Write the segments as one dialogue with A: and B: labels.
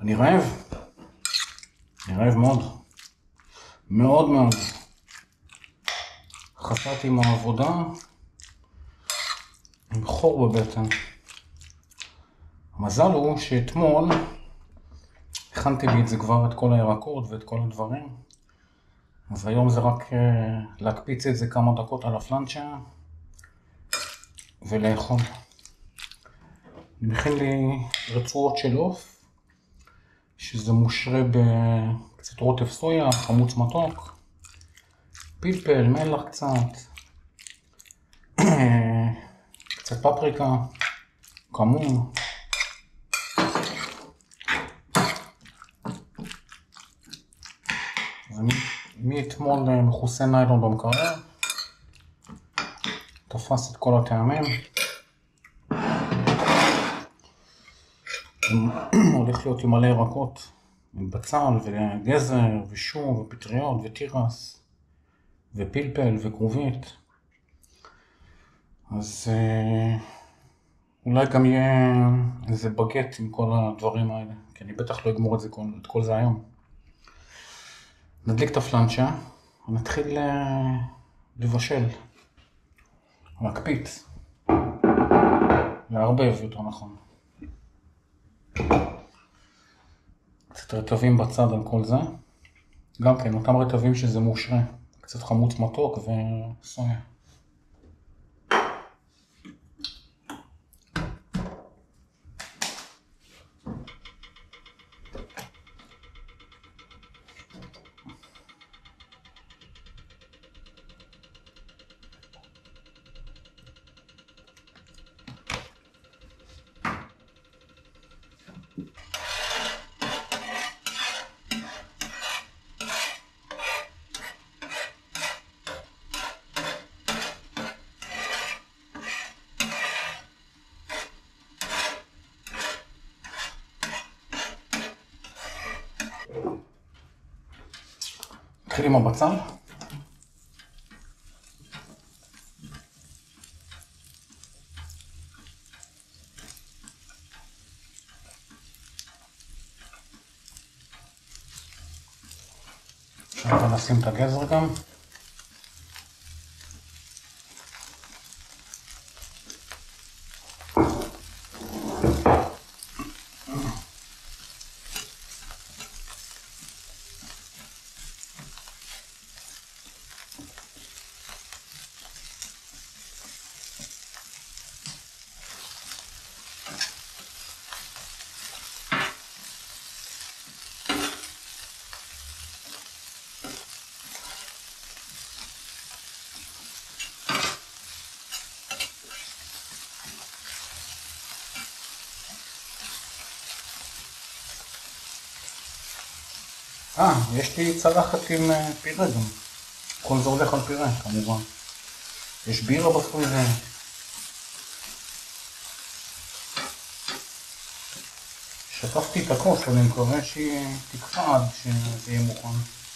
A: אני רעב. אני רעב מאוד. מאוד מאוד. חזרתי מהעבודה עם חור בבטן. המזל הוא שאתמול הכנתי לי את זה כבר, את כל הירקות ואת כל הדברים. אז היום זה רק להקפיץ את זה כמה דקות על הפלנצ'ה ולאכול. אני מכין לי רצועות של עוף, שזה מושרה בקצת רוטב סויה, חמוץ מתוק, פלפל, מלח קצת, קצת פפריקה, כמון. מאתמול מכוסה ניילון במקרר, תפס את כל הטעמים. הולך להיות עם מלא ירקות, עם בצל וגזר ושום ופטריות ותירס ופלפל וכרובית. אז אולי גם יהיה איזה בגט עם כל הדברים האלה, כי אני בטח לא אגמור את כל זה היום. נדליק את הפלנצ'ה ונתחיל לבשל, להקפיץ, לערבב יותר נכון. קצת רטבים בצד על כל זה, גם כן אותם רטבים שזה מושרה, קצת חמוץ מתוק וסויה. נתחיל עם הבצל. עכשיו נשים את הגזר גם. יש לי צלחת עם פירה גם. כל זה הולך על פירה, כמובן. יש בירה בפריזר. שטפתי את הכוס, אני מקווה שהיא תקפא עד שזה יהיה מוכן.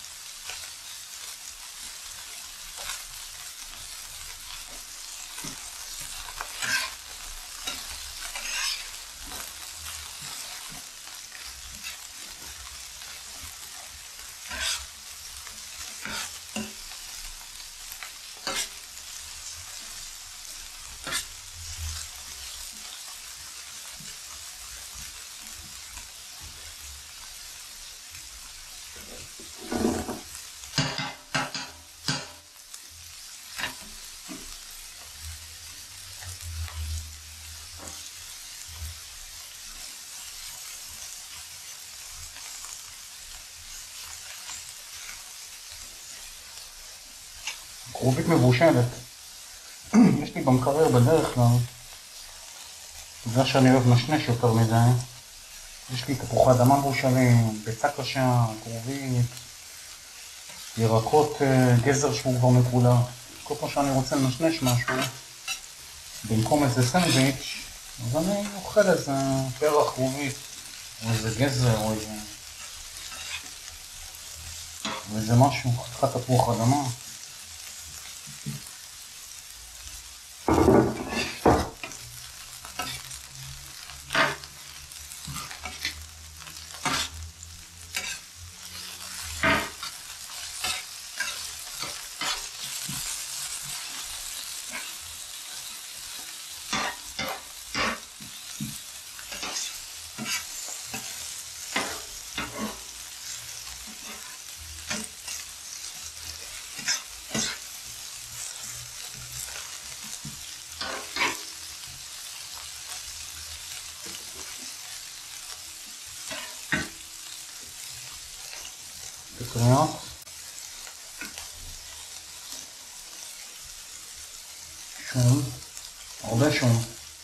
A: כרובית מבושלת. יש לי במקרר בדרך כלל. בגלל שאני אוהב נשנש יותר מדי. יש לי תפוחי אדמה מבושלים, ביצה קשה, כרובית, ירקות, גזר שהוא כבר מקולר. כל פעם שאני רוצה לנשנש משהו, במקום איזה סנדוויץ', אז אני אוכל איזה פרח כרובית, או איזה גזר, או איזה משהו, חתיכת תפוח אדמה. פטריות, שום, הרבה שום.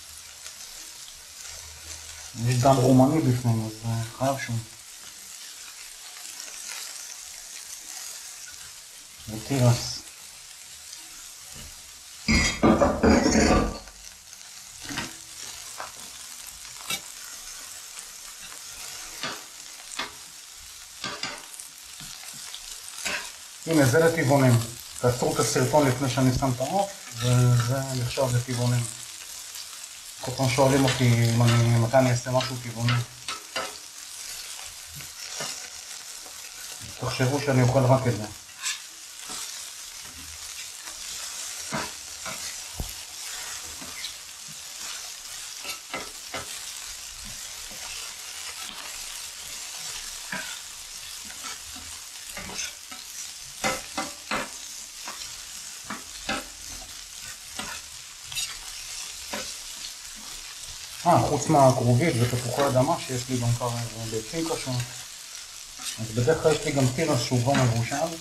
A: יש דם רומני בפנים, אז חייב שום. ותירס. הנה, זה לטבעונים. תעצרו את הסרטון לפני שאני שם את העוף, וזה נחשב לטבעונים. כל פעם שואלים אותי מתי אני אעשה משהו טבעוני. תחשבו שאני אוכל רק את זה. חוץ מהכרובית ותפוחי אדמה שיש לי גם כמה ביצים קשות, אז בדרך כלל יש לי גם תירס שהוא כבר מבושל.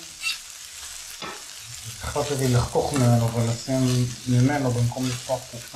A: החלטתי לי לחתוך ממנו ולשים ממנו במקום לפתוח קופסה.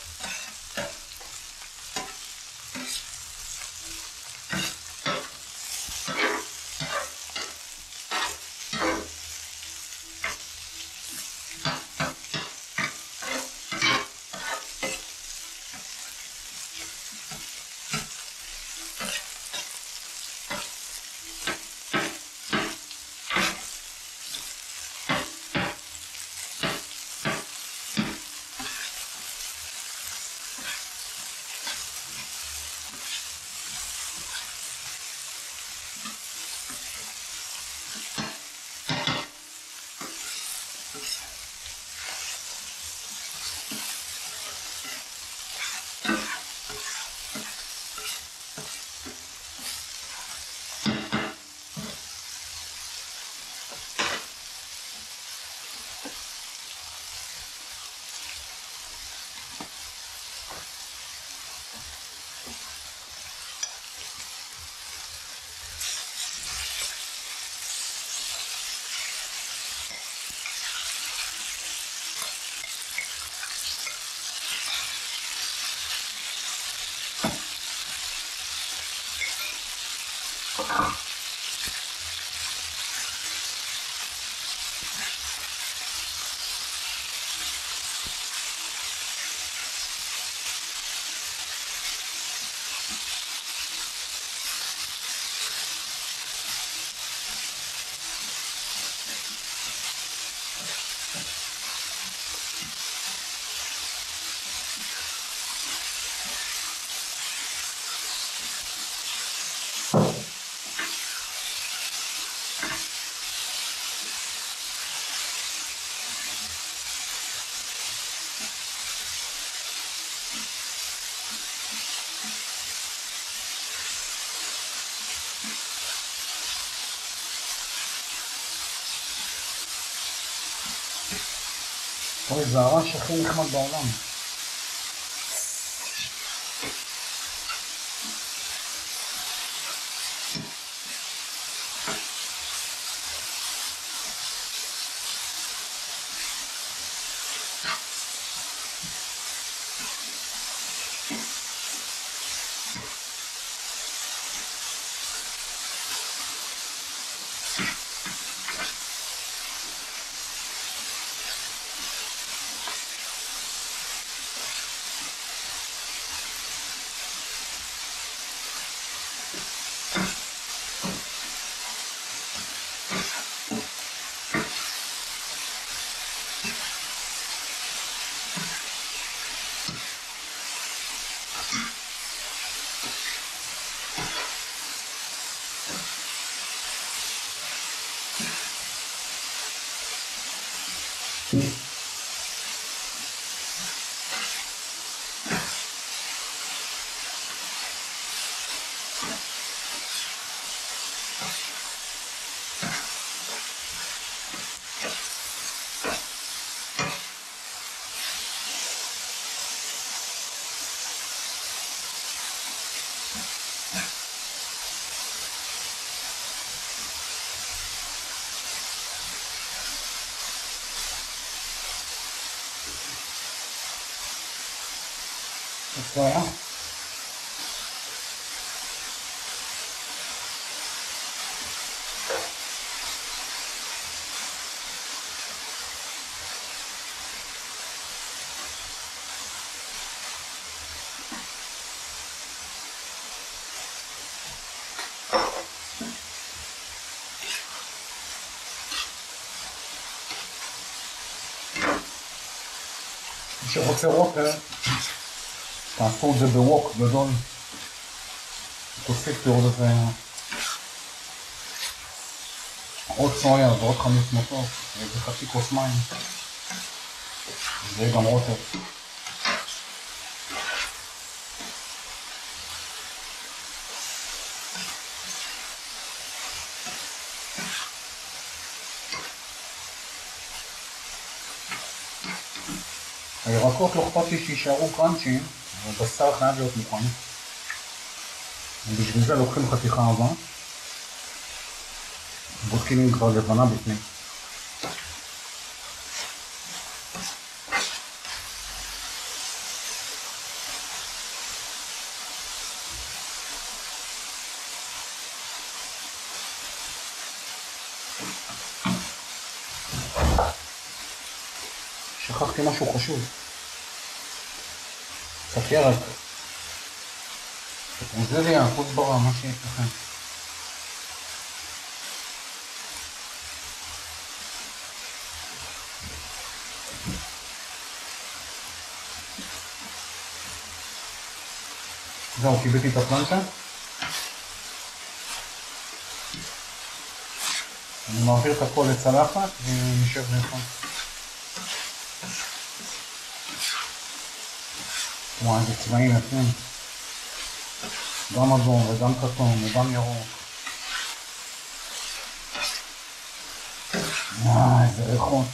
A: אוי, זה הרעש הכי נחמד בעולם. סויה. מי שרוצה ווטר, תעשו את זה בווק גדול. תוסיף עוד איזה עוד סויה ועוד 500 עוף, איזה חצי כוס מים. זה גם ווטר. הירקות לא אכפת לי שישארו קראנצ'ים, הבשר חייב להיות מוכן. ובשביל זה לוקחים חתיכה עבה, בודקים אם כבר לבנה בפנים. שכחתי משהו חשוב. קצת ירק. פטרוזיליה, כוסברה, מה שיש לכם. זהו, קיבלתי את הפלנצ'ה. אני מעביר את הכל לצלחת ונשב לאכול. וואי, זה צבעים יפים. גם אדום וגם כתום וגם ירוק. איזה ריחות.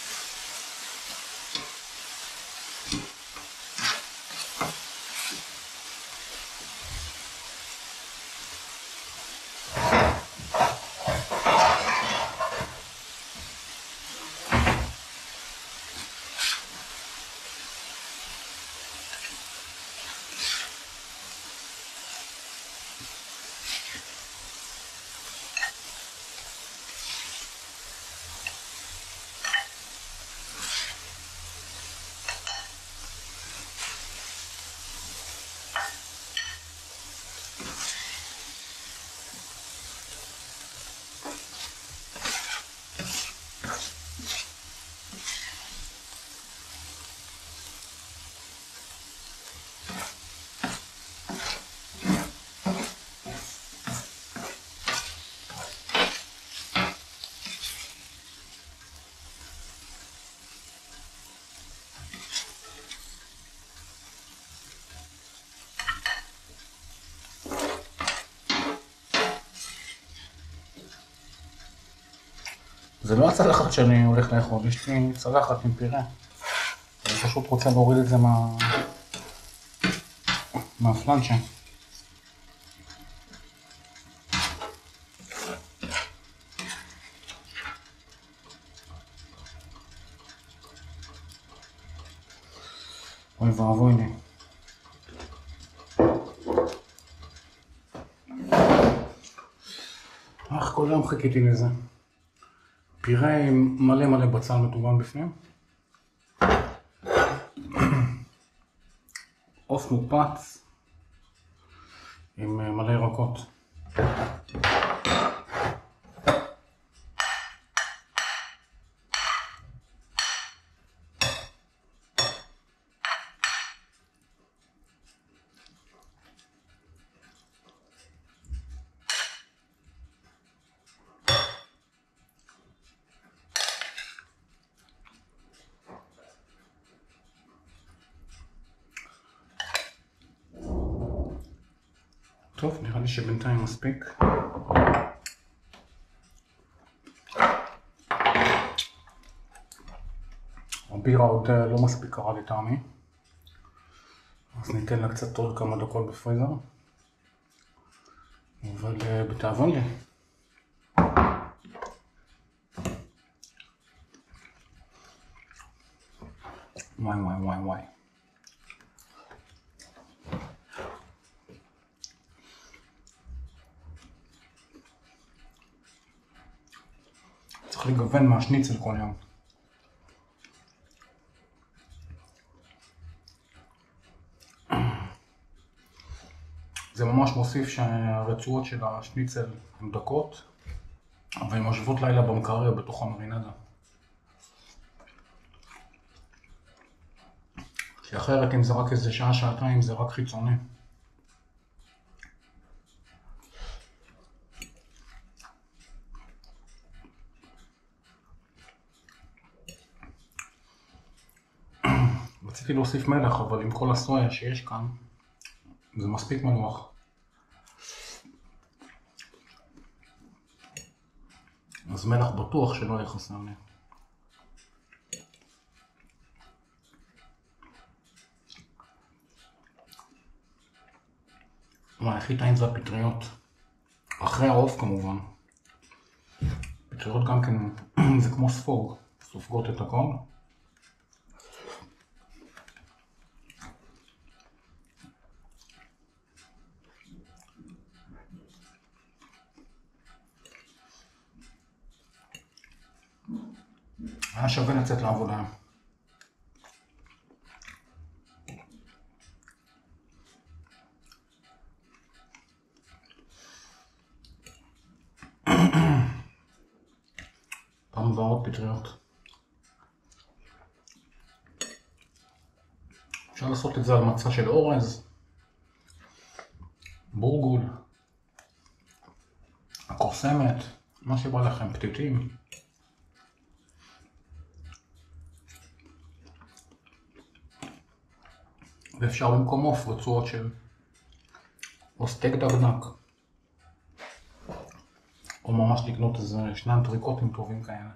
A: זה לא הצלחת שאני הולך לאכול, יש לי צלחת עם פירה. אני פשוט רוצה להוריד את זה מהפלנצ'ה. אוי ואבוי לי. כל יום חיכיתי לזה. פירה עם מלא מלא בצל מטובן בפנים. עוף מוקפץ עם מלא ירקות. טוב, נראה לי שבינתיים מספיק. הבירה עוד לא מספיק קרה לטעמי, אז ניתן לה קצת עוד כמה דקות בפריזר, אבל בתאבון לי. וואי וואי וואי וואי. צריך לגוון מהשניצל כל יום. זה ממש מוסיף שהרצועות של השניצל הן דקות, אבל הן יושבות לילה במקרר בתוך המרינדה. כי אחרת אם זה רק איזה שעה, שעתיים, זה רק חיצוני. רציתי להוסיף מלח, אבל עם כל הסויה שיש כאן, זה מספיק מלוח. אז מלח בטוח שלא יהיה חסר לי. מה, הכי טעים זה הפטריות. אחרי העוף כמובן. פטריות גם כן, זה כמו ספוג. סופגות את הכל. היה שווה לצאת לעבודה. פעם ועוד פטריות. אפשר לעשות את זה על מצה של אורז, בורגול, הקוסמת, מה שבא לכם, פתיתים. ואפשר במקום עוף רצועות של או סטייק דקדק, או ממש לקנות איזה 2 טריקוטים טובים כאלה.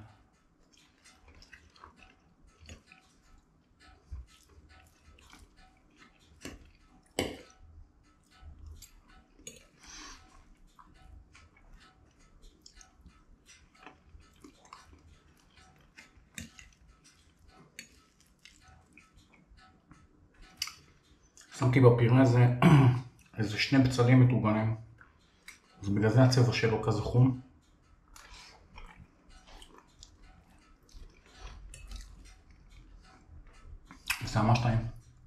A: שמתי בפירה הזה איזה 2 בצלים מטוגנים, אז בגלל זה הצבע שלו כזה חום. זה ממש טעים.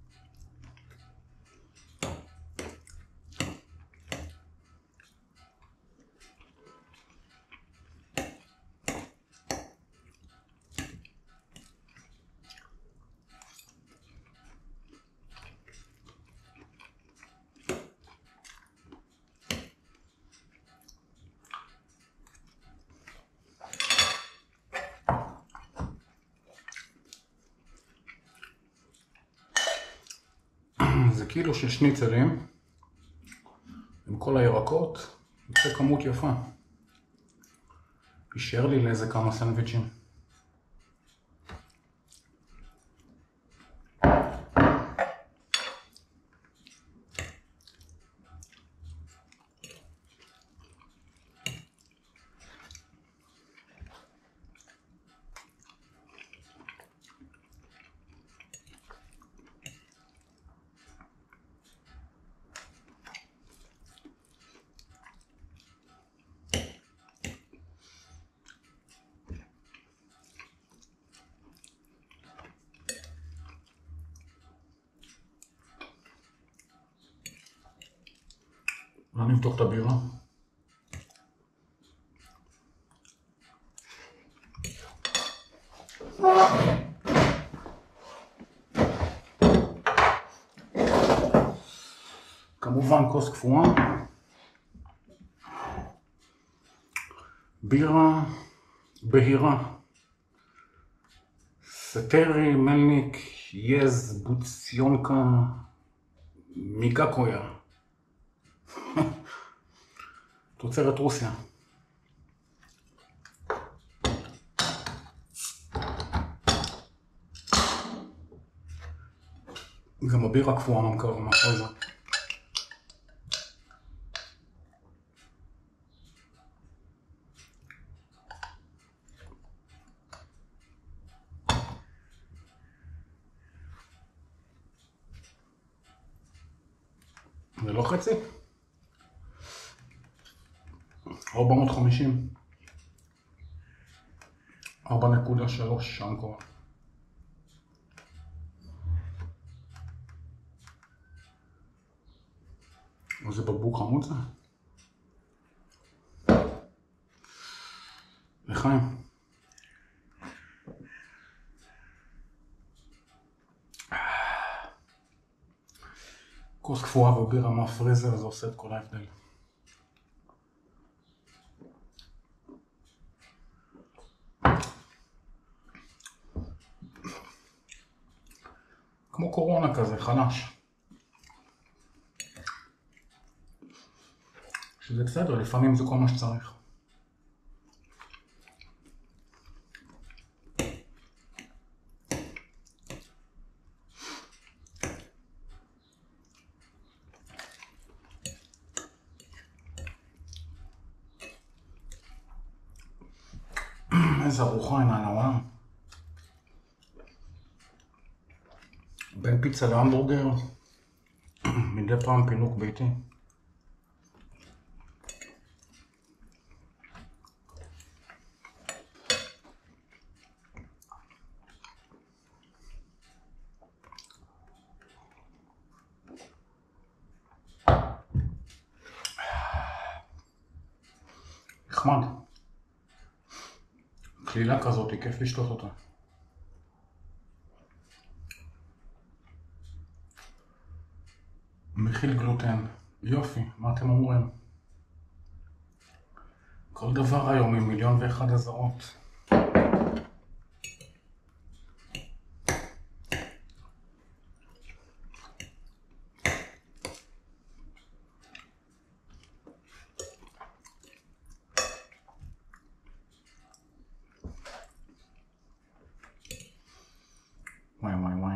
A: זה קילו של שניצלים עם כל הירקות, יוצא כמות יפה. יישאר לי לאיזה כמה סנדוויצ'ים. אני נבדוק את הבירה. כמובן כוס קפואה. בירה בהירה. סטרי מלניק יז בוציונקה מיגקויה. תוצרת רוסיה. גם הבירה קפואה ממכר מאחורי זה. זה לא חצי? 450. 4.3 אנקור. איזה בקבוק חמוד זה? לחיים. כוס קפואה ובירה מהפריזר, זה עושה את כל ההבדל. כמו קורונה כזה, חלש. שזה בסדר, לפעמים זה כל מה שצריך. איזה ארוחה הנה על העולם. בין פיצה להמבורגר, מדי פעם פינוק ביתי. נחמד. כלילה כזאת, כיף לשתות אותה. מכיל גלוטן. יופי, מה אתם אומרים? כל דבר היום עם 1,001 אזהרות. וואי וואי וואי.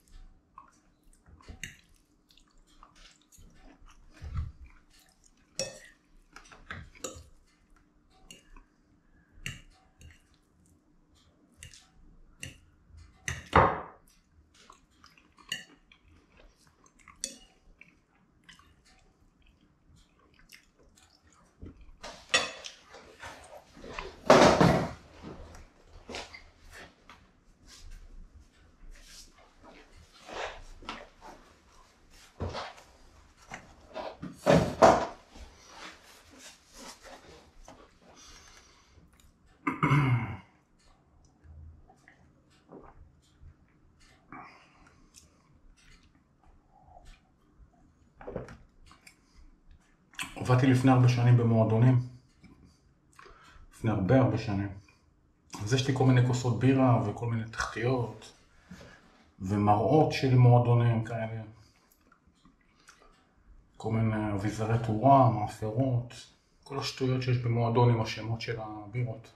A: עבדתי לפני הרבה שנים במועדונים. לפני הרבה שנים. אז יש לי כל מיני כוסות בירה וכל מיני תחתיות ומראות של מועדונים כאלה. כל מיני אביזרי תאורה, מאפרות, כל השטויות שיש במועדון עם השמות של הבירות.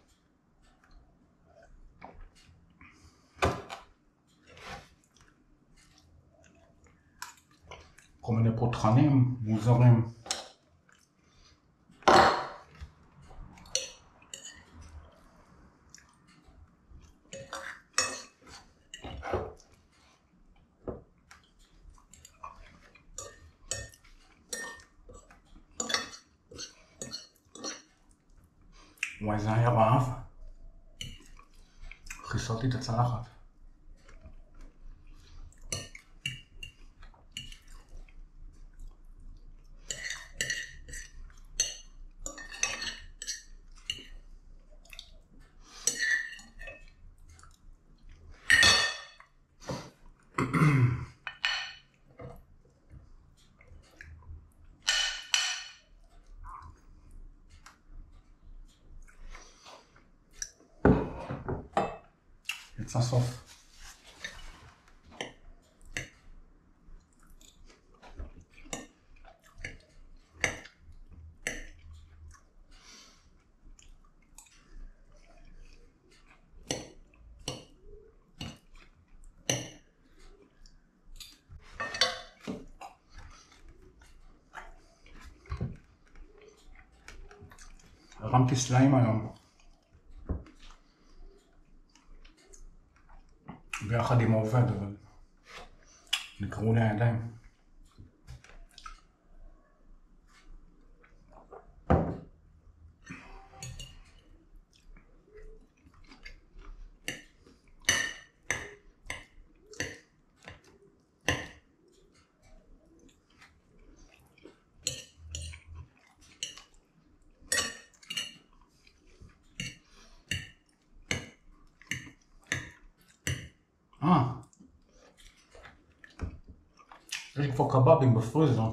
A: כל מיני פותחנים מוזרים. וואי, זה היה רעב. חיסלתי את הצלחת. יצא סוף. הרמתי סלעים היום. ביחד עם העובד, אבל נקראו לי הידיים. יש לי כבר קבבים בפריזר,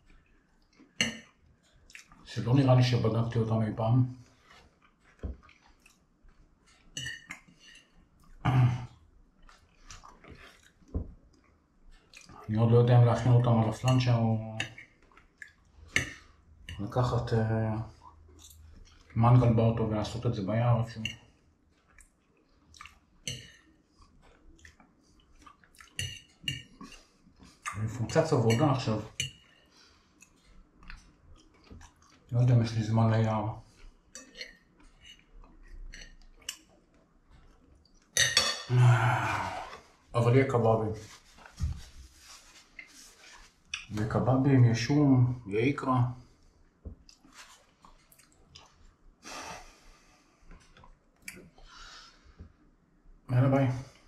A: שלא נראה לי שבדקתי אותם אי פעם. אני עוד לא יודע אם להכין אותם על הפלנצ'ה או לקחת מנגל באוטו ולעשות את זה ביער אפילו. אני מפוצץ עבודה עכשיו. לא יודע אם יש לי זמן ליער. אבל יהיה קבבים. יהיה קבבים, יהיה שום, יהיה איקרה. יאללה ביי.